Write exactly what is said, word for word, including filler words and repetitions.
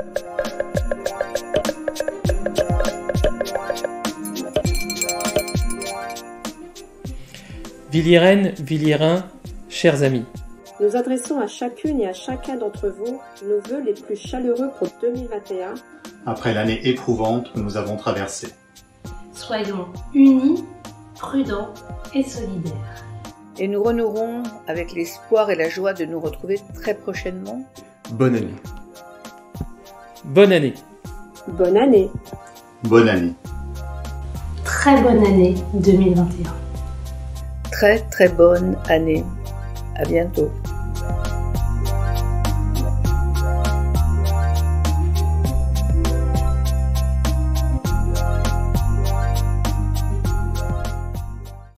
Villiers-Rennes, Villiers-Rhin, chers amis. Nous adressons à chacune et à chacun d'entre vous nos vœux les plus chaleureux pour deux mille vingt et un. Après l'année éprouvante que nous avons traversée. Soyons unis, prudents et solidaires. Et nous renouerons avec l'espoir et la joie de nous retrouver très prochainement. Bonne année. Bonne année. Bonne année. Bonne année. Très bonne année deux mille vingt et un. Très très bonne année. À bientôt.